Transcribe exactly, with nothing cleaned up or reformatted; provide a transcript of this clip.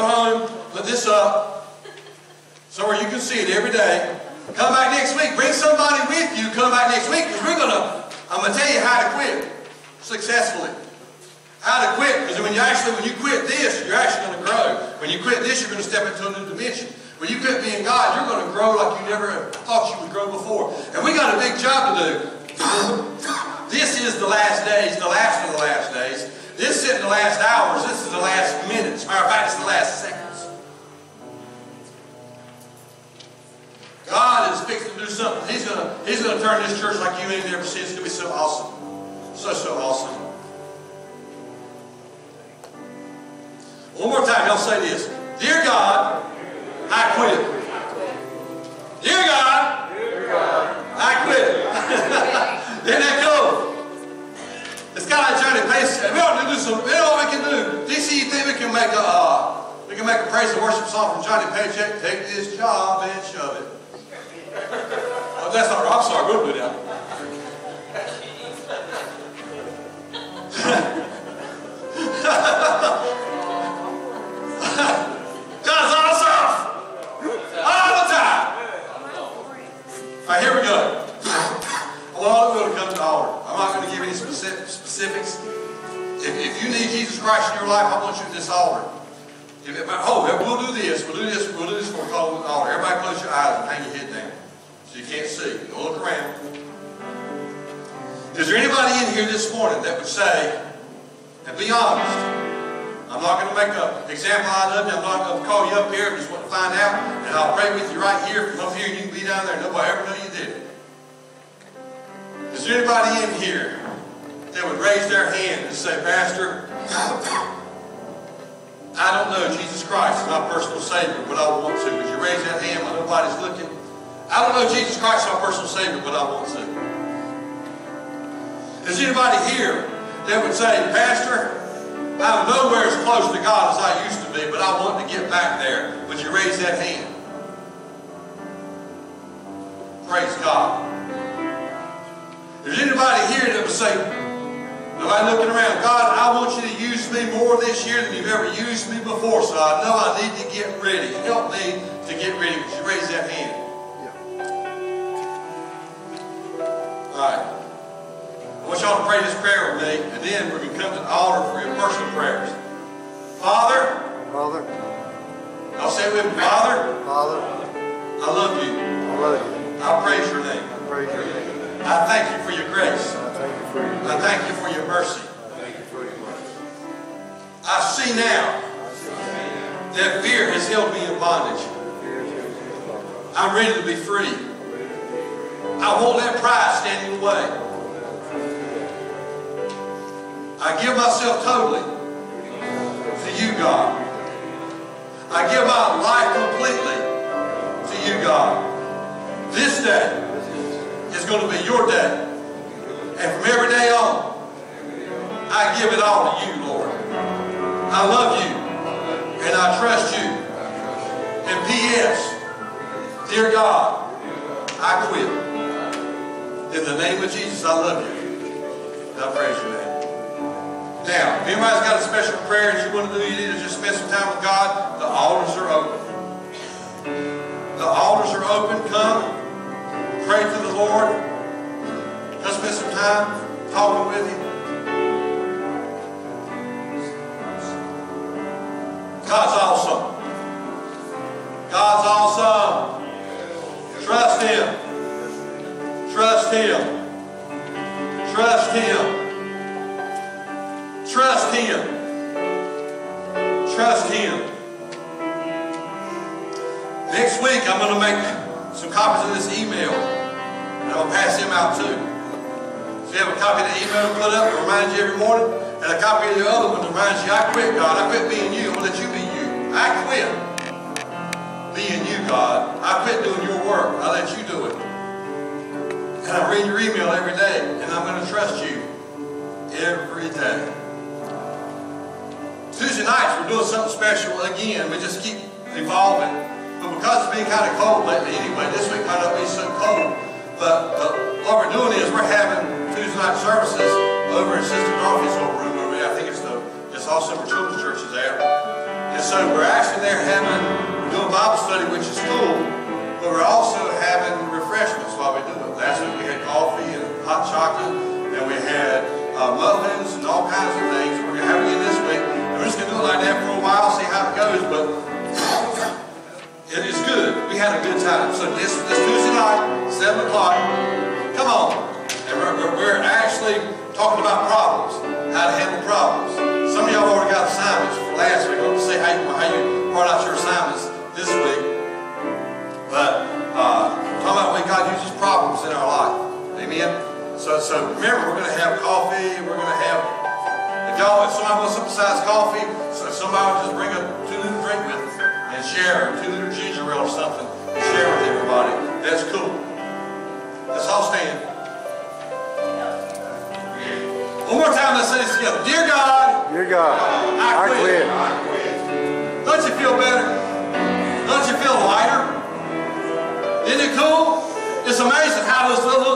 home, put this up, somewhere you can see it every day. Come back next week. Bring somebody with you. Come back next week because we're gonna. I'm gonna tell you how to quit successfully. How to quit, because when you actually when you quit this, you're actually going to grow. When you quit this, you're going to step into a new dimension. When you quit being God, you're going to grow like you never thought you would grow before. And we got a big job to do. This is the last days, the last of the last days. This isn't the last hours. This is the last minutes. Matter of fact, it's the last seconds. God is fixing to do something. He's going to He's going to turn this church like you ain't never seen. It's going to be so awesome, so so awesome. One more time, y'all say this. Dear God, I quit. Dear God, Dear God I quit. Isn't that cool? It's kind of like Johnny Pace. We ought to do some, you know what we can do? D C, you think we can make a, uh, we can make a praise and worship song from Johnny Paycheck? Take this job and shove it. Oh, that's not right. I'm sorry. We'll do that. God's awesome! All the time! Alright, here we go. Well, all of it will come to the altar. I'm not going to give any specific, specifics. If, if you need Jesus Christ in your life, I want you at this altar. If it, oh, we'll do this. We'll do this. We'll do this before we call the altar. Everybody close your eyes and hang your head down so you can't see. Don't look around. Is there anybody in here this morning that would say, and be honest, I'm not going to make an example out of you. I'm not going to call you up here. I just want to find out. And I'll pray with you right here. From up here, you can be down there. Nobody ever know you did it. Is there anybody in here that would raise their hand and say, Pastor, I don't know Jesus Christ is my personal Savior, but I want to. Would you raise that hand when nobody's looking? I don't know Jesus Christ is my personal Savior, but I want to. Is anybody here that would say, Pastor, I'm nowhere as close to God as I used to be, but I want to get back there. Would you raise that hand? Praise God. Is anybody here that would say, nobody looking around, God, I want you to use me more this year than you've ever used me before, so I know I need to get ready. Help me to get ready. Would you raise that hand? Yeah. All right. I want y'all to pray this prayer with me, and then we're going to come to the altar for your personal prayers. Father, Father, I'll say it with me. Father, Father, I love you. I love you. I praise your name. I praise your name. I thank you for your grace. I thank you for your I grace. thank you for your mercy. I thank you for your mercy. I see now that fear has held me in bondage. I'm ready to be free. I won't let pride stand in the way. I give myself totally to you, God. I give my life completely to you, God. This day is going to be your day. And from every day on, I give it all to you, Lord. I love you, and I trust you. And P S, dear God, I quit. In the name of Jesus, I love you. And I praise your name. Now, if anybody's got a special prayer that you want to do, you need to just spend some time with God, the altars are open. The altars are open. Come, pray to the Lord. Let's spend some time talking with Him. God's awesome. God's awesome. Trust Him. Trust Him. Trust Him. Trust Him. Trust Him. Next week, I'm going to make some copies of this email. And I'll pass them out too. So you have a copy of the email to put up that reminds you every morning, and a copy of the other one that reminds you, I quit, God. I quit being you. I'm going to let you be you. I quit being you, God. I quit doing your work. I let you do it. And I read your email every day, and I'm going to trust you every day. Tuesday nights, we're doing something special again. We just keep evolving. But because it's been kind of cold lately anyway, this week might not be so cold. But uh, what we're doing is we're having Tuesday night services over in Sister Dorothy's old room over there. I think it's the, it's also where Children's Church is there. And And so we're actually there having, we're doing Bible study, which is cool, but we're also having refreshments while we do it. Last week we had coffee and hot chocolate, and we had uh, muffins and all kinds of things. We're going to have it again this week. And we're just going to do it like that for a while, see how it goes, but it is good. We had a good time. So this, this Tuesday night, seven o'clock, come on. And we're, we're, we're actually talking about problems, how to handle problems. Some of y'all already got assignments for last week. I'm going to say how you, how you brought out your assignments this week. But uh, talking about when God uses problems in our life. Amen? So, so remember, we're going to have coffee. We're going to have, if y'all, if somebody wants something besides coffee, so somebody will just bring a two-liter drink with them and share, a two-liter ginger ale or something, and share with everybody. That's cool. Let's all stand. One more time, let's say this together. Dear God, Dear God, I I quit. quit. Don't you feel better? Don't you feel lighter? Isn't it cool? It's amazing how those little